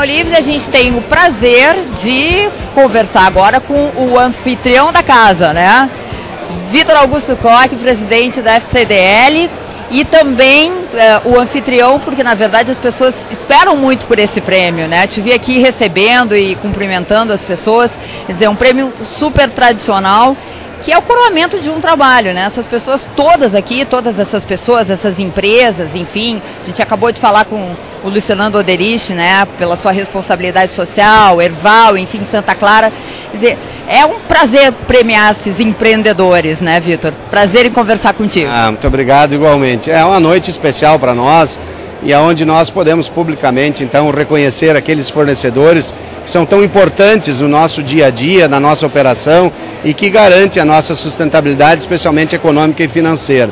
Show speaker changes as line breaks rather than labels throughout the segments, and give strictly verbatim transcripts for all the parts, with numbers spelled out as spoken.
Livres, a gente tem o prazer de conversar agora com o anfitrião da casa, né? Vitor Augusto Koch, presidente da F C D L, e também eh, o anfitrião, porque na verdade as pessoas esperam muito por esse prêmio, né? Te vi aqui recebendo e cumprimentando as pessoas, quer dizer, um prêmio super tradicional, que é o coroamento de um trabalho, né? Essas pessoas todas aqui, todas essas pessoas, essas empresas, enfim, a gente acabou de falar com o Luciano Oderich, né? Pela sua responsabilidade social, Erval, enfim, Santa Clara. Quer dizer, é um prazer premiar esses empreendedores, né, Vitor? Prazer em conversar contigo.
Ah, muito obrigado, igualmente. É uma noite especial para nós, e aonde nós podemos publicamente, então, reconhecer aqueles fornecedores que são tão importantes no nosso dia a dia, na nossa operação, e que garante a nossa sustentabilidade, especialmente econômica e financeira.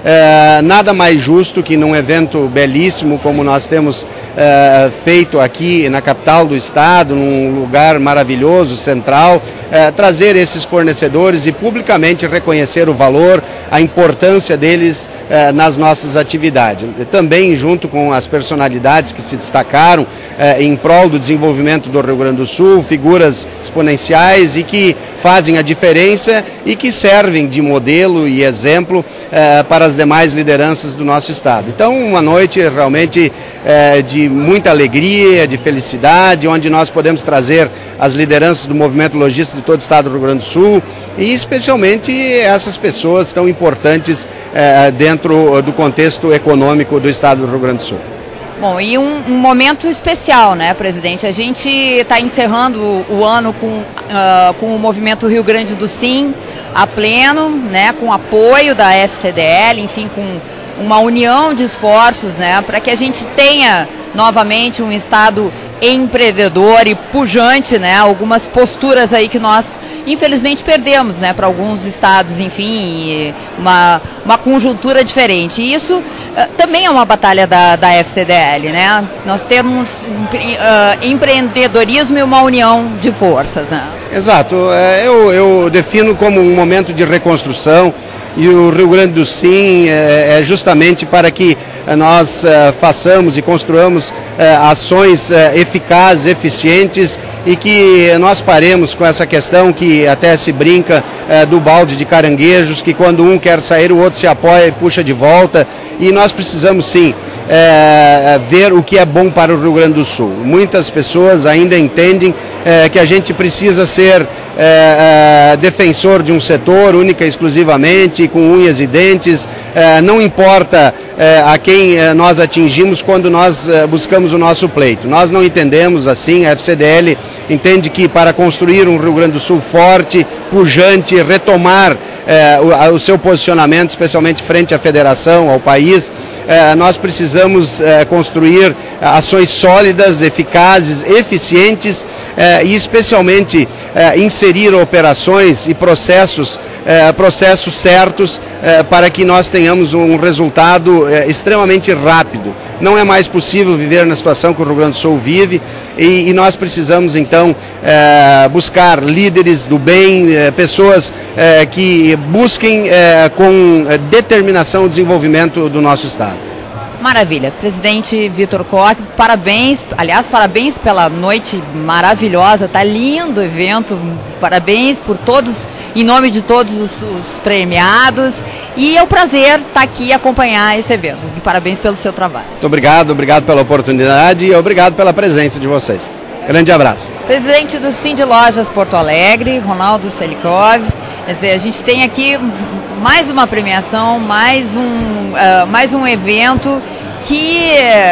É, nada mais justo que num evento belíssimo como nós temos é, feito aqui na capital do estado, num lugar maravilhoso, central, é, trazer esses fornecedores e publicamente reconhecer o valor, a importância deles é, nas nossas atividades. Também junto com as personalidades que se destacaram é, em prol do desenvolvimento do Rio Grande do Sul, figuras exponenciais e que fazem a diferença e que servem de modelo e exemplo é, para as demais lideranças do nosso estado. Então, uma noite realmente é, de muita alegria, de felicidade, onde nós podemos trazer as lideranças do movimento logístico de todo o estado do Rio Grande do Sul e especialmente essas pessoas tão importantes é, dentro do contexto econômico do estado do Rio Grande do Sul.
Bom, e um, um momento especial, né, presidente? A gente está encerrando o, o ano com, uh, com o movimento Rio Grande do Sim a pleno, né, com apoio da F C D L, enfim, com uma união de esforços, né, para que a gente tenha novamente um estado empreendedor e pujante, né, algumas posturas aí que nós infelizmente perdemos, né, para alguns estados, enfim, uma, uma conjuntura diferente. E isso uh, também é uma batalha da, da F C D L, né? Nós temos um, uh, empreendedorismo e uma união de forças, né?
Exato, eu, eu defino como um momento de reconstrução. E o Rio Grande do Sim é justamente para que nós façamos e construamos ações eficazes, eficientes e que nós paremos com essa questão que até se brinca do balde de caranguejos, que quando um quer sair o outro se apoia e puxa de volta. E nós precisamos sim é, ver o que é bom para o Rio Grande do Sul. Muitas pessoas ainda entendem é, que a gente precisa ser é, é, defensor de um setor única e exclusivamente, com unhas e dentes, é, não importa é, a quem é, nós atingimos quando nós é, buscamos o nosso pleito. Nós não entendemos assim, a F C D L entende que para construir um Rio Grande do Sul forte, pujante, retomar é, o, o seu posicionamento, especialmente frente à federação, ao país, é, nós precisamos é, construir ações sólidas, eficazes, eficientes é, e especialmente é, inserir operações e processos, é, processos certos é, para que nós tenhamos um resultado é, extremamente rápido. Não é mais possível viver na situação que o Rio Grande do Sul vive e, e nós precisamos então é, buscar líderes do bem, é, pessoas é, que busquem é, com determinação o desenvolvimento do nosso estado.
Maravilha. Presidente Vitor Koch, parabéns, aliás, parabéns pela noite maravilhosa, tá lindo o evento, parabéns por todos, em nome de todos os, os premiados, e é um prazer estar aqui e acompanhar esse evento, e parabéns pelo seu trabalho.
Muito obrigado, obrigado pela oportunidade e obrigado pela presença de vocês. Grande abraço.
Presidente do Sim de Lojas Porto Alegre, Ronaldo Selikov. Quer dizer, a gente tem aqui mais uma premiação, mais um, uh, mais um evento que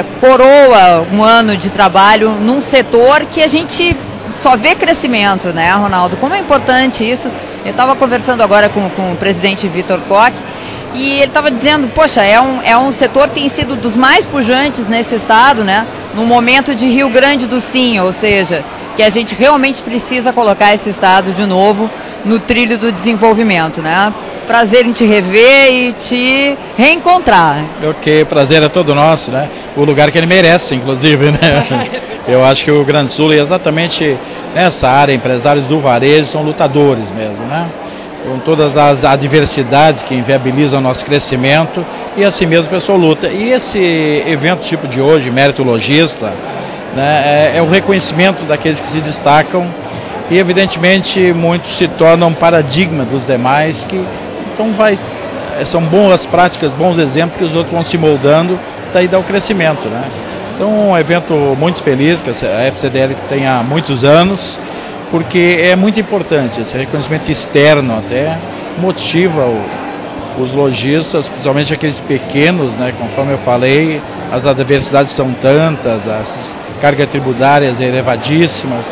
coroa um ano de trabalho num setor que a gente só vê crescimento, né, Ronaldo? Como é importante isso. Eu estava conversando agora com, com o presidente Vitor Koch e ele estava dizendo, poxa, é um, é um setor que tem sido dos mais pujantes nesse estado, né, no momento de Rio Grande do Sim, ou seja, que a gente realmente precisa colocar esse estado de novo no trilho do desenvolvimento, né? Prazer em te rever e te reencontrar.
Ok, prazer é todo nosso, né? O lugar que ele merece, inclusive, né? Eu acho que o Rio Grande do Sul, exatamente nessa área, empresários do varejo são lutadores mesmo, né? Com todas as adversidades que inviabilizam o nosso crescimento e assim mesmo o pessoal luta. E esse evento tipo de hoje, Mérito Logista, né? É, é o reconhecimento daqueles que se destacam e, evidentemente, muitos se tornam paradigma dos demais, que então vai, são boas práticas, bons exemplos que os outros vão se moldando, daí dá o crescimento, né? Então, um evento muito feliz, que a F C D L tem há muitos anos, porque é muito importante, esse reconhecimento externo até motiva o, os lojistas, principalmente aqueles pequenos, né? Conforme eu falei, as adversidades são tantas, as cargas tributárias elevadíssimas,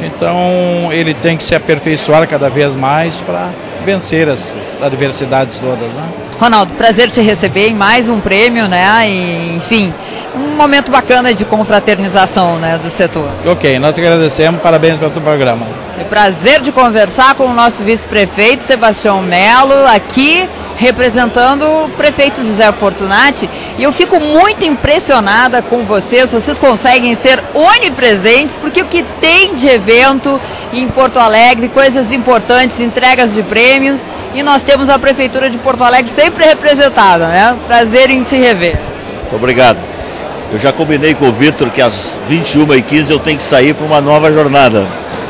então ele tem que se aperfeiçoar cada vez mais para vencer as adversidades todas, né?
Ronaldo, prazer te receber em mais um prêmio, né? E, enfim, um momento bacana de confraternização, né, do setor.
Ok, nós agradecemos, parabéns pelo teu programa.
É prazer de conversar com o nosso vice-prefeito Sebastião Melo, aqui representando o prefeito José Fortunati, e eu fico muito impressionada com vocês, vocês conseguem ser onipresentes, porque o que tem de evento em Porto Alegre, coisas importantes, entregas de prêmios, e nós temos a Prefeitura de Porto Alegre sempre representada, né? Prazer em te rever.
Muito obrigado. Eu já combinei com o Vitor que às vinte e uma e quinze eu tenho que sair para uma nova jornada,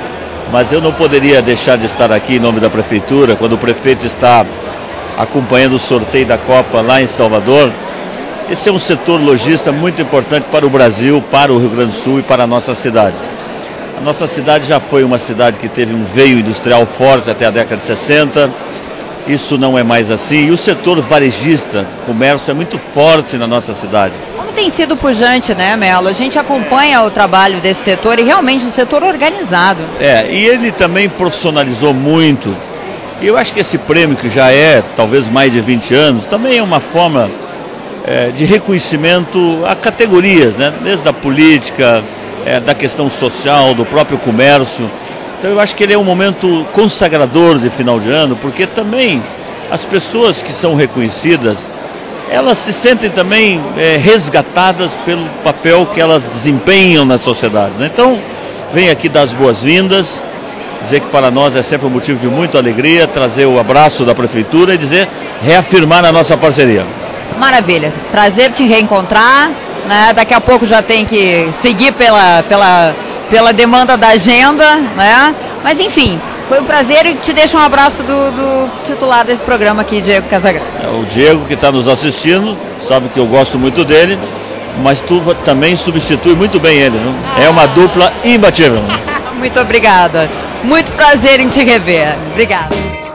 mas eu não poderia deixar de estar aqui em nome da Prefeitura, quando o prefeito está acompanhando o sorteio da Copa lá em Salvador. Esse é um setor lojista muito importante para o Brasil, para o Rio Grande do Sul e para a nossa cidade. A nossa cidade já foi uma cidade que teve um veio industrial forte até a década de sessenta, isso não é mais assim, e o setor varejista, comércio, é muito forte na nossa cidade.
Como tem sido pujante, né, Melo? A gente acompanha o trabalho desse setor e realmente um setor organizado.
É, e ele também profissionalizou muito. E eu acho que esse prêmio, que já é talvez mais de vinte anos, também é uma forma é, de reconhecimento a categorias, né? Desde a política, é, da questão social, do próprio comércio. Então eu acho que ele é um momento consagrador de final de ano, porque também as pessoas que são reconhecidas, elas se sentem também é, resgatadas pelo papel que elas desempenham na sociedade, né? Então, venho aqui dar as boas-vindas, dizer que para nós é sempre um motivo de muita alegria, trazer o abraço da Prefeitura e dizer, reafirmar a nossa parceria.
Maravilha, prazer te reencontrar, né? Daqui a pouco já tem que seguir pela, pela, pela demanda da agenda, né? Mas enfim, foi um prazer e te deixo um abraço do, do titular desse programa aqui, Diego Casagrande.
É, o Diego, que está nos assistindo, sabe que eu gosto muito dele, mas tu também substitui muito bem ele, não? Ah. É uma dupla imbatível.
Muito obrigada. Muito prazer em te rever. Obrigada.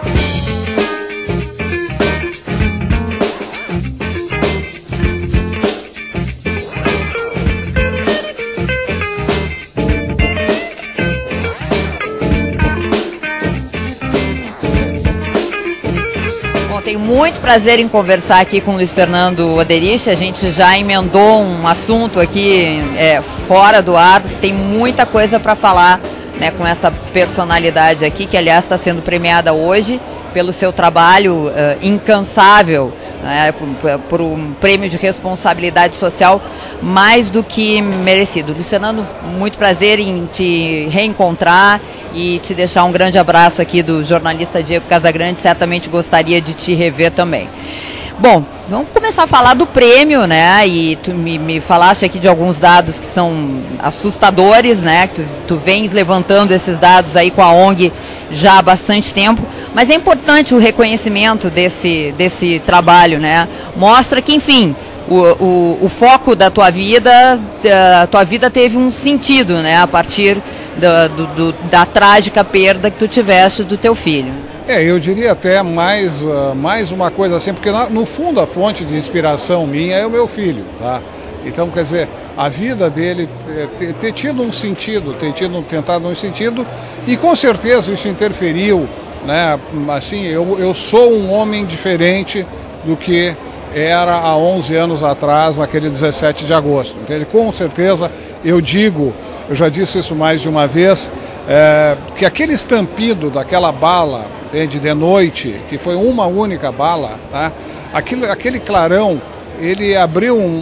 Bom, tenho muito prazer em conversar aqui com o Luiz Fernando Oderich. A gente já emendou um assunto aqui é, fora do ar. Tem muita coisa para falar, né, com essa personalidade aqui, que aliás está sendo premiada hoje pelo seu trabalho uh, incansável, né, por, por um prêmio de responsabilidade social mais do que merecido. Luciano, muito prazer em te reencontrar e te deixar um grande abraço aqui do jornalista Diego Casagrande, certamente gostaria de te rever também. Bom, vamos começar a falar do prêmio, né? E tu me, me falaste aqui de alguns dados que são assustadores, né? Tu, tu vens levantando esses dados aí com a O N G já há bastante tempo, mas é importante o reconhecimento desse, desse trabalho, né? Mostra que, enfim, o, o, o foco da tua vida, a tua vida teve um sentido, né? A partir da, do, do, da trágica perda que tu tiveste do teu filho.
É, eu diria até mais, uh, mais uma coisa assim, porque na, no fundo a fonte de inspiração minha é o meu filho, tá? Então, quer dizer, a vida dele ter, ter tido um sentido, ter tido, tentado um sentido, e com certeza isso interferiu, né? Assim, eu, eu sou um homem diferente do que era há onze anos atrás, naquele dezessete de agosto, entende? Com certeza, eu digo, eu já disse isso mais de uma vez, é, que aquele estampido daquela bala, entende, de noite, que foi uma única bala, tá? Aquilo, aquele clarão, ele abriu um, um,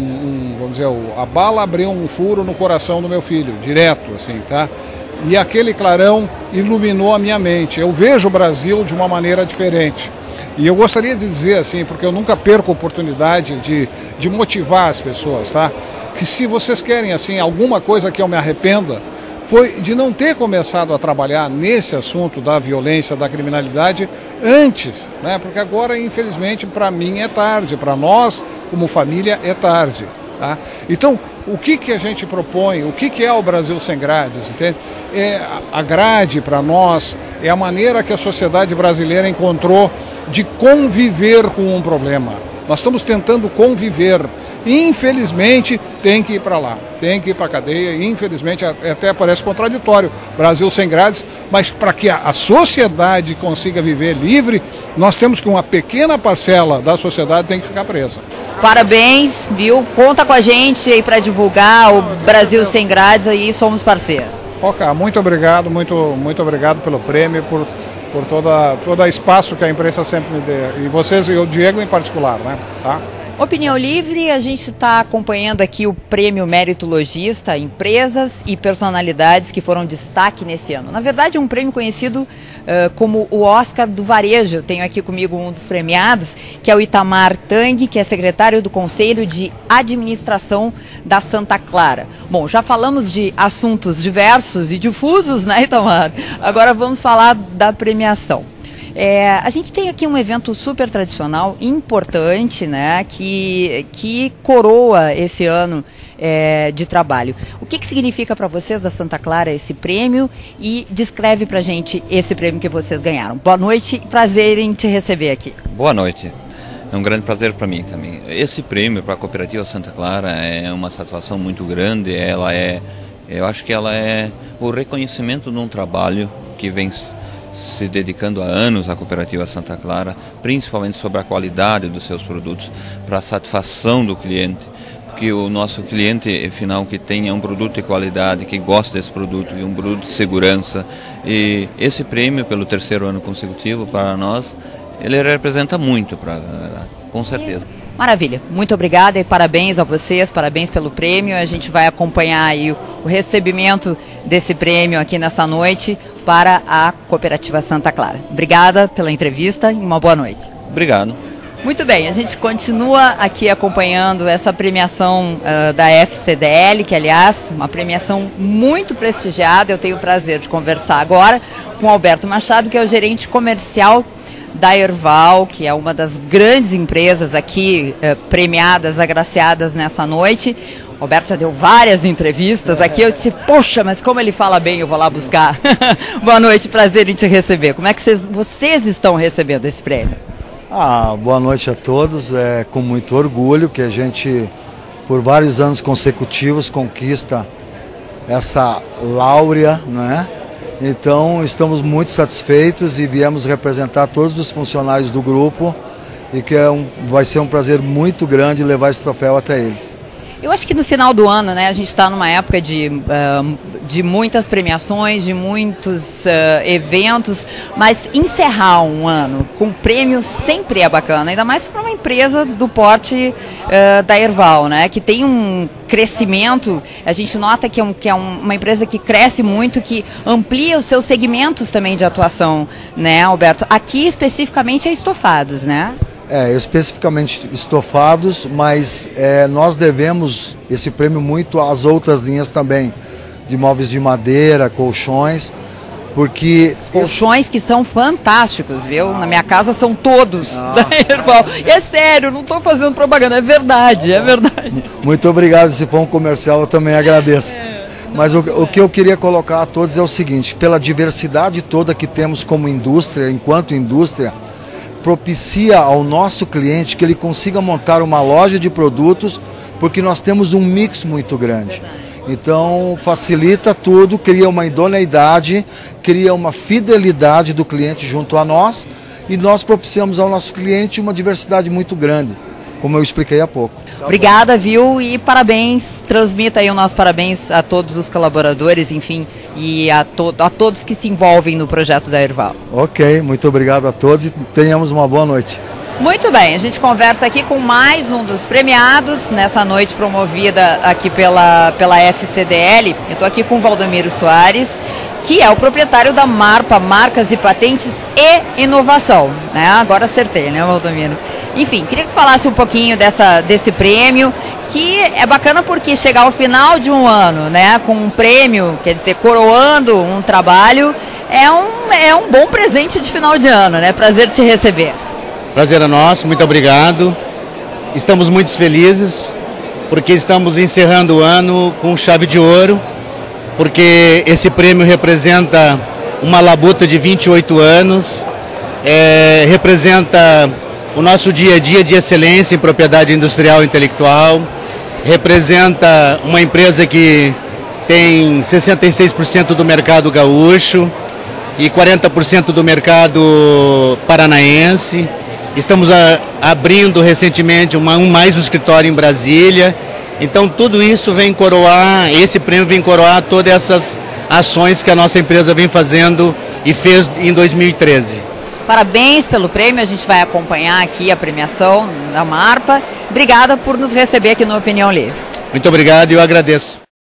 um vamos dizer, a bala abriu um furo no coração do meu filho, direto, assim, tá? E aquele clarão iluminou a minha mente. Eu vejo o Brasil de uma maneira diferente. E eu gostaria de dizer assim, porque eu nunca perco a oportunidade de, de motivar as pessoas, tá? que se vocês querem assim alguma coisa que eu me arrependa, foi de não ter começado a trabalhar nesse assunto da violência, da criminalidade antes, né? Porque agora, infelizmente, para mim é tarde, para nós, como família, é tarde. Tá? Então, o que, que a gente propõe, o que, que é o Brasil Sem Grades? Entende? É, a grade, para nós, é a maneira que a sociedade brasileira encontrou de conviver com um problema. Nós estamos tentando conviver. Infelizmente, tem que ir para lá, tem que ir para a cadeia, infelizmente, até parece contraditório, Brasil sem grades, mas para que a sociedade consiga viver livre, nós temos que uma pequena parcela da sociedade tem que ficar presa.
Parabéns, viu? Conta com a gente aí para divulgar o Brasil Sem Grades, aí somos parceiros.
Ok, muito obrigado, muito, muito obrigado pelo prêmio, por, por toda, todo espaço que a imprensa sempre me dê, e vocês e o Diego em particular, né? Tá?
Opinião Livre, a gente está acompanhando aqui o Prêmio Mérito Logista, empresas e personalidades que foram destaque nesse ano. Na verdade, é um prêmio conhecido uh, como o Oscar do Varejo. Eu tenho aqui comigo um dos premiados, que é o Itamar Tang, que é secretário do Conselho de Administração da Santa Clara. Bom, já falamos de assuntos diversos e difusos, né, Itamar? Agora vamos falar da premiação. É, a gente tem aqui um evento super tradicional, importante, né, que, que coroa esse ano é, de trabalho. O que, que significa para vocês da Santa Clara esse prêmio e descreve para a gente esse prêmio que vocês ganharam. Boa noite, prazer em te receber aqui.
Boa noite, é um grande prazer para mim também. Esse prêmio para a Cooperativa Santa Clara é uma satisfação muito grande, ela é, eu acho que ela é o reconhecimento de um trabalho que vem se dedicando há anos à Cooperativa Santa Clara, principalmente sobre a qualidade dos seus produtos, para a satisfação do cliente, porque o nosso cliente final que tenha um produto de qualidade, que goste desse produto, e um produto de segurança, e esse prêmio, pelo terceiro ano consecutivo, para nós, ele representa muito, pra, com certeza.
Maravilha, muito obrigada e parabéns a vocês, parabéns pelo prêmio. A gente vai acompanhar aí o, o recebimento desse prêmio aqui nessa noite para a Cooperativa Santa Clara. Obrigada pela entrevista e uma boa noite.
Obrigado.
Muito bem, a gente continua aqui acompanhando essa premiação uh, da F C D L, que aliás, uma premiação muito prestigiada. Eu tenho o prazer de conversar agora com Alberto Machado, que é o gerente comercial da Erval, que é uma das grandes empresas aqui eh, premiadas, agraciadas nessa noite. O Roberto já deu várias entrevistas aqui, eu disse, poxa, mas como ele fala bem, eu vou lá buscar. Boa noite, prazer em te receber. Como é que vocês, vocês estão recebendo esse prêmio?
Ah, boa noite a todos, é com muito orgulho que a gente, por vários anos consecutivos, conquista essa láurea, não é? Então, estamos muito satisfeitos e viemos representar todos os funcionários do grupo e que é um, vai ser um prazer muito grande levar esse troféu até eles.
Eu acho que no final do ano, né, a gente está numa época de, uh, de muitas premiações, de muitos uh, eventos, mas encerrar um ano com prêmio sempre é bacana, ainda mais para uma empresa do porte uh, da Erval, né, que tem um crescimento, a gente nota que é, um, que é um, uma empresa que cresce muito, que amplia os seus segmentos também de atuação, né, Alberto? Aqui especificamente é estofados, né?
É, especificamente estofados, mas é, nós devemos esse prêmio muito às outras linhas também, de móveis de madeira, colchões, porque...
Colchões que são fantásticos, viu? Na minha casa são todos ah. da Erval. E é sério, não estou fazendo propaganda, é verdade, é verdade.
Muito obrigado, se for um comercial eu também agradeço. É, mas o, o que eu queria colocar a todos é o seguinte, pela diversidade toda que temos como indústria, enquanto indústria, propicia ao nosso cliente que ele consiga montar uma loja de produtos, porque nós temos um mix muito grande. Então facilita tudo, cria uma idoneidade, cria uma fidelidade do cliente junto a nós e nós propiciamos ao nosso cliente uma diversidade muito grande, como eu expliquei há pouco.
Obrigada, viu? E parabéns, transmita aí o nosso parabéns a todos os colaboradores, enfim, e a, to a todos que se envolvem no projeto da Erval.
Ok, muito obrigado a todos e tenhamos uma boa noite.
Muito bem, a gente conversa aqui com mais um dos premiados nessa noite promovida aqui pela, pela F C D L. Eu estou aqui com o Valdomiro Soares, que é o proprietário da Marpa, Marcas e Patentes e Inovação, né? Agora acertei, né, Valdomiro? Enfim, queria que falasse um pouquinho dessa, desse prêmio, que é bacana porque chegar ao final de um ano, né, com um prêmio, quer dizer, coroando um trabalho, é um, é um bom presente de final de ano, né? Prazer te receber.
Prazer é nosso, muito obrigado. Estamos muito felizes porque estamos encerrando o ano com chave de ouro, porque esse prêmio representa uma labuta de vinte e oito anos, é, representa o nosso dia a dia de excelência em propriedade industrial e intelectual, representa uma empresa que tem sessenta e seis por cento do mercado gaúcho e quarenta por cento do mercado paranaense. Estamos a, abrindo recentemente uma, um mais um escritório em Brasília. Então tudo isso vem coroar, esse prêmio vem coroar todas essas ações que a nossa empresa vem fazendo e fez em dois mil e treze.
Parabéns pelo prêmio, a gente vai acompanhar aqui a premiação da Marpa. Obrigada por nos receber aqui no Opinião Livre.
Muito obrigado e eu agradeço.